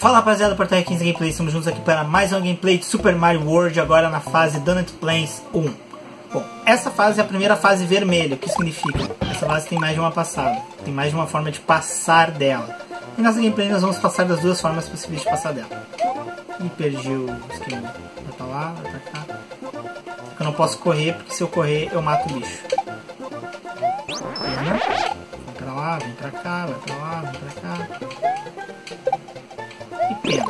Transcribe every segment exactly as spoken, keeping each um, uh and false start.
Fala rapaziada, Portal quinze Gameplay, estamos juntos aqui para mais uma gameplay de Super Mario World, agora na fase Donut Plains um. Bom, essa fase é a primeira fase vermelha, o que significa? Essa fase tem mais de uma passada, tem mais de uma forma de passar dela. E nessa gameplay nós vamos passar das duas formas possíveis de passar dela. Ih, perdi o esquema. Vai pra lá, vai pra cá. Eu não posso correr, porque se eu correr eu mato o bicho. Vem pra lá, vem pra cá, vai pra lá, vem pra cá. E pena.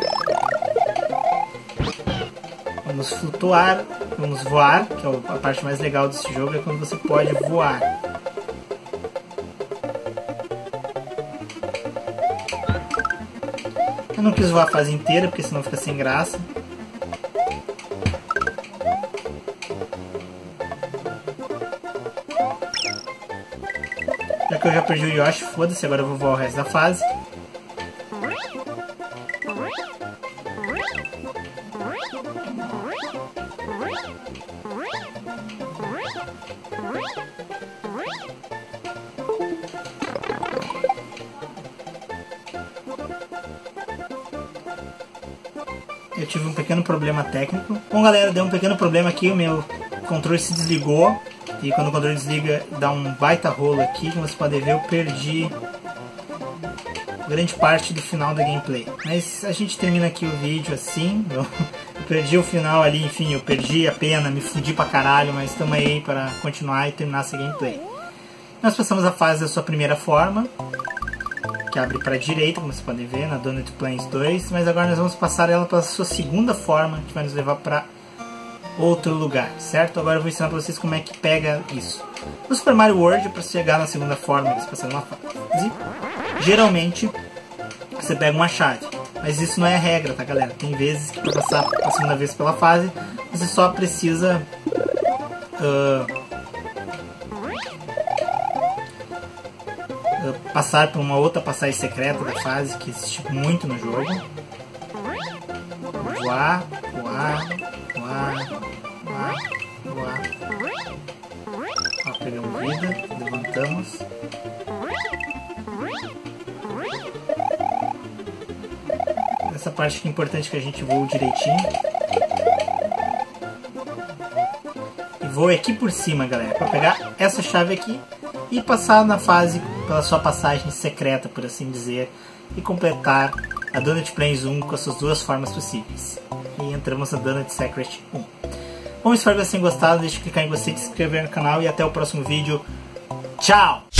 Vamos flutuar, vamos voar, que é a parte mais legal desse jogo, é quando você pode voar. Eu não quis voar a fase inteira, porque senão fica sem graça. Já que eu já perdi o Yoshi, foda-se, agora eu vou voar o resto da fase. Eu tive um pequeno problema técnico. Bom galera, deu um pequeno problema aqui, o meu controle se desligou. E quando o controle desliga, dá um baita rolo aqui. Como vocês podem ver, eu perdi grande parte do final da gameplay. Mas a gente termina aqui o vídeo assim. Eu, eu perdi o final ali, enfim, eu perdi a pena, me fudi pra caralho. Mas estamos aí para continuar e terminar essa gameplay. Nós passamos a fase da sua primeira forma, que abre para a direita, como vocês podem ver, na Donut Plains dois. Mas agora nós vamos passar ela para a sua segunda forma, que vai nos levar para outro lugar, certo? Agora eu vou ensinar para vocês como é que pega isso. No Super Mario World, para chegar na segunda forma, eles passam uma fase. Geralmente, você pega uma chave. Mas isso não é a regra, tá galera? Tem vezes que para passar a segunda vez pela fase, você só precisa... Uh, passar por uma outra passagem secreta da fase, que existe muito no jogo. Voar, voar, voar, voar, voar. Ó, pegamos vida, levantamos. Essa parte que é importante, que a gente voa direitinho. E voe aqui por cima, galera, para pegar essa chave aqui e passar na fase pela sua passagem secreta, por assim dizer, e completar a Donut Plains um com as suas duas formas possíveis. E entramos na Donut Secret um. Bom, espero que vocês tenham gostado, deixe de clicar em gostei, de se inscrever no canal e até o próximo vídeo. Tchau!